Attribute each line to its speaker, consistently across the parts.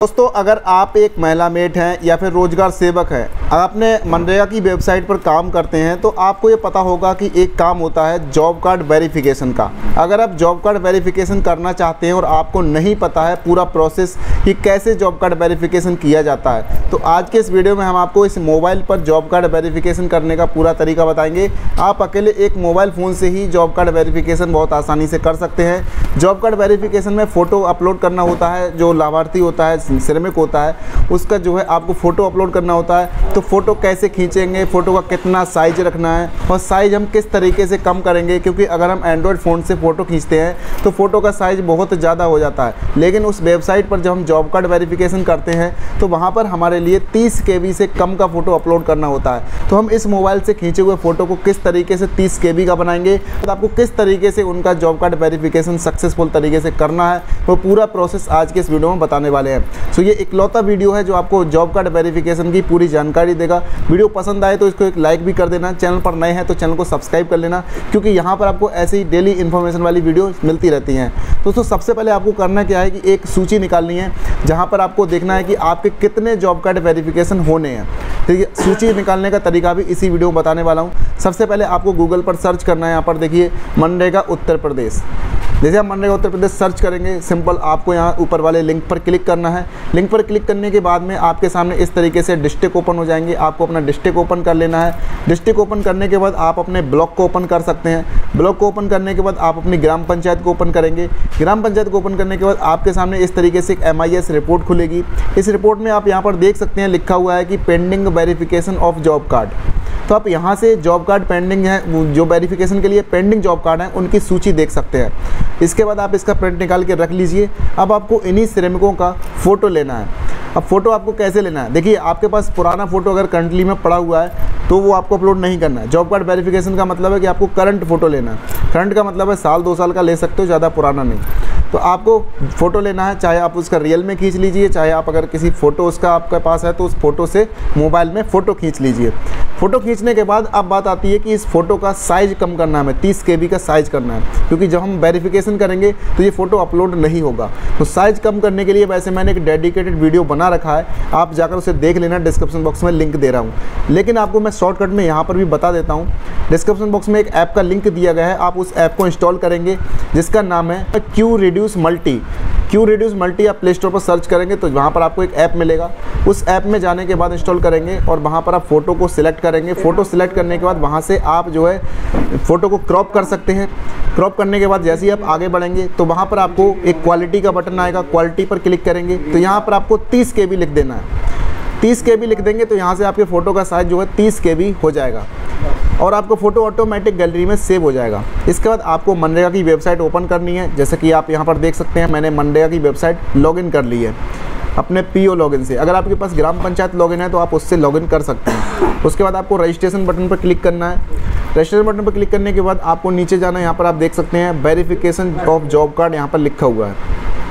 Speaker 1: दोस्तों, अगर आप एक महिला मेट हैं या फिर रोजगार सेवक हैं, आपने मनरेगा की वेबसाइट पर काम करते हैं तो आपको ये पता होगा कि एक काम होता है जॉब कार्ड वेरिफिकेशन का। अगर आप जॉब कार्ड वेरिफिकेशन करना चाहते हैं और आपको नहीं पता है पूरा प्रोसेस कि कैसे जॉब कार्ड वेरिफिकेशन किया जाता है, तो आज के इस वीडियो में हम आपको इस मोबाइल पर जॉब कार्ड वेरिफिकेशन करने का पूरा तरीका बताएंगे। आप अकेले एक मोबाइल फ़ोन से ही जॉब कार्ड वेरिफिकेशन बहुत आसानी से कर सकते हैं। जॉब कार्ड वेरिफिकेशन में फ़ोटो अपलोड करना होता है, जो लाभार्थी होता है, श्रमिक होता है, उसका जो है आपको फ़ोटो अपलोड करना होता है। तो फ़ोटो कैसे खींचेंगे, फ़ोटो का कितना साइज़ रखना है और साइज़ हम किस तरीके से कम करेंगे, क्योंकि अगर हम एंड्रॉयड फ़ोन से फ़ोटो खींचते हैं तो फ़ोटो का साइज़ बहुत ज़्यादा हो जाता है। लेकिन उस वेबसाइट पर जब हम जॉब कार्ड वेरिफिकेशन करते हैं तो वहाँ पर हमारे लिए 30 KB से कम का फ़ोटो अपलोड करना होता है। तो हम इस मोबाइल से खींचे हुए फ़ोटो को किस तरीके से 30 KB का बनाएंगे, तो आपको किस तरीके से उनका जॉब कार्ड वेरिफिकेशन सक्सेसफुल तरीके से करना है, वो पूरा प्रोसेस आज के इस वीडियो में बताने वाले हैं। सो ये इकलौता वीडियो है जो आपको जॉब कार्ड वेरिफिकेशन की पूरी जानकारी देगा। वीडियो पसंद आए तो इसको एक लाइक भी कर देना, चैनल पर नए हैं तो चैनल को सब्सक्राइब कर लेना, क्योंकि यहाँ पर आपको ऐसे ही डेली इन्फॉर्मेशन वाली वीडियो मिलती रहती हैं। दोस्तों, सबसे पहले आपको करना क्या है कि एक सूची निकालनी है जहाँ पर आपको देखना है कि आपके कितने जॉब कार्ड वेरिफिकेशन होने हैं। ठीक है, सूची निकालने का तरीका भी इसी वीडियो में बताने वाला हूँ। सबसे पहले आपको गूगल पर सर्च करना है। यहाँ पर देखिए मनरेगा उत्तर प्रदेश। जैसे आप मनरेगा उत्तर प्रदेश सर्च करेंगे, सिंपल आपको यहाँ ऊपर वाले लिंक पर क्लिक करना है। लिंक पर क्लिक करने के बाद में आपके सामने इस तरीके से डिस्ट्रिक्ट ओपन हो जाएंगे। आपको अपना डिस्ट्रिक्ट ओपन कर लेना है। डिस्ट्रिक्ट ओपन करने के बाद आप अपने ब्लॉक को ओपन कर सकते हैं। ब्लॉक को ओपन करने के बाद आप अपनी ग्राम पंचायत को ओपन करेंगे। ग्राम पंचायत को ओपन करने के बाद आपके सामने इस तरीके से एक MIS रिपोर्ट खुलेगी। इस रिपोर्ट में आप यहाँ पर देख सकते हैं लिखा हुआ है कि pending verification of job card. तो आप यहाँ से जॉब कार्ड पेंडिंग है, जो वेरिफिकेशन के लिए पेंडिंग जॉब कार्ड हैं उनकी सूची देख सकते हैं। इसके बाद आप इसका प्रिंट निकाल के रख लीजिए। अब आपको इन्हीं श्रमिकों का फ़ोटो लेना है। अब फ़ोटो आपको कैसे लेना है, देखिए आपके पास पुराना फ़ोटो अगर करंटली में पड़ा हुआ है तो वो आपको अपलोड नहीं करना है। जॉब कार्ड वेरिफिकेशन का मतलब है कि आपको करंट फ़ोटो लेना है। करंट का मतलब है साल 2 साल का ले सकते हो, ज़्यादा पुराना नहीं। तो आपको फ़ोटो लेना है, चाहे आप उसका रियल में खींच लीजिए, चाहे आप अगर किसी फ़ोटो उसका आपके पास है तो उस फ़ोटो से मोबाइल में फ़ोटो खींच लीजिए। फ़ोटो खींचने के बाद अब बात आती है कि इस फ़ोटो का साइज़ कम करना है, हमें 30 KB का साइज़ करना है, क्योंकि जब हम वेरिफिकेशन करेंगे तो ये फ़ोटो अपलोड नहीं होगा। तो साइज़ कम करने के लिए वैसे मैंने एक डेडिकेटेड वीडियो बना रखा है, आप जाकर उसे देख लेना, डिस्क्रिप्शन बॉक्स में लिंक दे रहा हूँ। लेकिन आपको मैं शॉर्टकट में यहाँ पर भी बता देता हूँ। डिस्क्रिप्शन बॉक्स में एक ऐप का लिंक दिया गया है, आप उस ऐप को इंस्टॉल करेंगे जिसका नाम है QReduce Multi। QReduce Multi आप प्ले स्टोर पर सर्च करेंगे तो वहाँ पर आपको एक ऐप मिलेगा। उस ऐप में जाने के बाद इंस्टॉल करेंगे और वहाँ पर आप फ़ोटो को सिलेक्ट करेंगे। फ़ोटो सिलेक्ट करने के बाद वहाँ से आप जो है फ़ोटो को क्रॉप कर सकते हैं। क्रॉप करने के बाद जैसे ही आप आगे बढ़ेंगे तो वहाँ पर आपको एक क्वालिटी का बटन आएगा। क्वालिटी पर क्लिक करेंगे तो यहाँ पर आपको 30 KB लिख देना है। 30 KB लिख देंगे तो यहाँ से आपके फ़ोटो का साइज़ जो है 30 KB हो जाएगा और आपको फ़ोटो ऑटोमेटिक गैलरी में सेव हो जाएगा। इसके बाद आपको मनरेगा की वेबसाइट ओपन करनी है। जैसे कि आप यहाँ पर देख सकते हैं, मैंने मनरेगा की वेबसाइट लॉगिन कर ली है अपने PO लॉगिन से। अगर आपके पास ग्राम पंचायत लॉगिन है तो आप उससे लॉगिन कर सकते हैं। उसके बाद आपको रजिस्ट्रेशन बटन पर क्लिक करना है। रजिस्ट्रेशन बटन पर क्लिक करने के बाद आपको नीचे जाना है। यहाँ पर आप देख सकते हैं वेरिफिकेशन ऑफ जॉब कार्ड यहाँ पर लिखा हुआ है,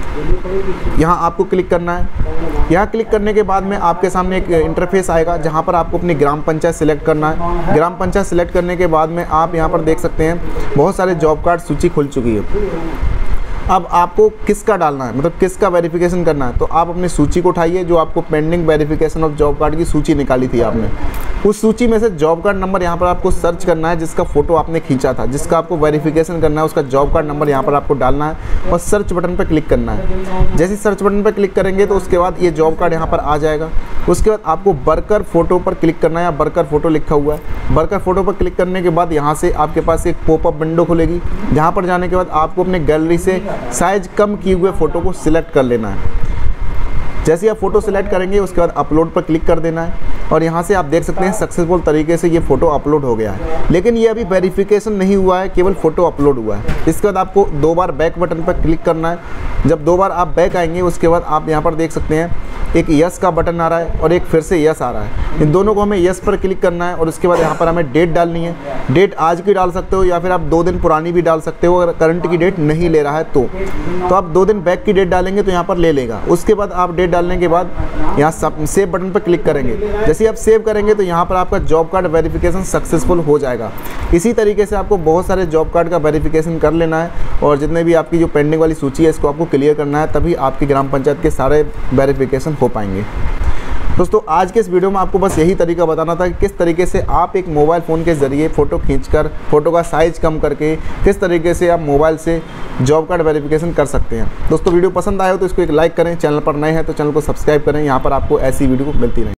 Speaker 1: यहाँ आपको क्लिक करना है। यहाँ क्लिक करने के बाद में आपके सामने एक इंटरफेस आएगा जहाँ पर आपको अपनी ग्राम पंचायत सिलेक्ट करना है। ग्राम पंचायत सिलेक्ट करने के बाद में आप यहाँ पर देख सकते हैं बहुत सारे जॉब कार्ड सूची खुल चुकी है। अब आपको किसका डालना है, मतलब किसका वेरिफिकेशन करना है, तो आप अपनी सूची को उठाइए जो आपको pending verification of job card की सूची निकाली थी आपने। उस सूची में से जॉब कार्ड नंबर यहाँ पर आपको सर्च करना है जिसका फ़ोटो आपने खींचा था, जिसका आपको वेरिफिकेशन करना है, उसका जॉब कार्ड नंबर यहाँ पर आपको डालना है और सर्च बटन पर क्लिक करना है। जैसे सर्च बटन पर क्लिक करेंगे तो उसके बाद ये जॉब कार्ड यहाँ पर आ जाएगा। उसके बाद आपको वर्कर फ़ोटो पर क्लिक करना है, या वर्कर फ़ोटो लिखा हुआ है। वर्कर फ़ोटो पर क्लिक करने के बाद यहाँ से आपके पास एक पॉपअप विंडो खुलेगी, जहाँ पर जाने के बाद आपको अपने गैलरी से साइज कम किए हुए फ़ोटो को सिलेक्ट कर लेना है। जैसे आप फ़ोटो सिलेक्ट करेंगे उसके बाद अपलोड पर क्लिक कर देना है और यहाँ से आप देख सकते हैं सक्सेसफुल तरीके से ये फ़ोटो अपलोड हो गया है। लेकिन ये अभी वेरिफिकेशन नहीं हुआ है, केवल फ़ोटो अपलोड हुआ है। इसके बाद आपको 2 बार बैक बटन पर क्लिक करना है। जब 2 बार आप बैक आएंगे उसके बाद आप यहाँ पर देख सकते हैं एक यस का बटन आ रहा है और एक फिर से यस आ रहा है। इन दोनों को हमें यस पर क्लिक करना है और उसके बाद यहाँ पर हमें डेट डालनी है। डेट आज की डाल सकते हो या फिर आप 2 दिन पुरानी भी डाल सकते हो, अगर करंट की डेट नहीं ले रहा है तो आप 2 दिन बैक की डेट डालेंगे तो यहाँ पर ले लेगा। उसके बाद आप डेट डालने के बाद यहाँ सेव बटन पर क्लिक करेंगे। जैसे ही आप सेव करेंगे तो यहाँ पर आपका जॉब कार्ड वेरिफिकेशन सक्सेसफुल हो जाएगा। इसी तरीके से आपको बहुत सारे जॉब कार्ड का वेरिफिकेशन कर लेना है और जितने भी आपकी जो पेंडिंग वाली सूची है इसको आपको क्लियर करना है, तभी आपकी ग्राम पंचायत के सारे वेरिफिकेशन हो पाएंगे। दोस्तों आज के इस वीडियो में आपको बस यही तरीका बताना था कि किस तरीके से आप एक मोबाइल फ़ोन के ज़रिए फ़ोटो खींचकर फ़ोटो का साइज़ कम करके किस तरीके से आप मोबाइल से जॉब कार्ड वेरिफिकेशन कर सकते हैं। दोस्तों वीडियो पसंद आए हो तो इसको एक लाइक करें, चैनल पर नए हैं तो चैनल को सब्सक्राइब करें, यहाँ पर आपको ऐसी वीडियो मिलती रहें।